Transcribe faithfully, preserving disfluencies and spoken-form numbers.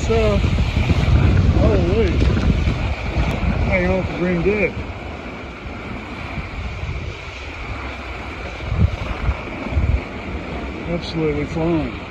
stuff. Holy. Hang on for green dick. Absolutely flying.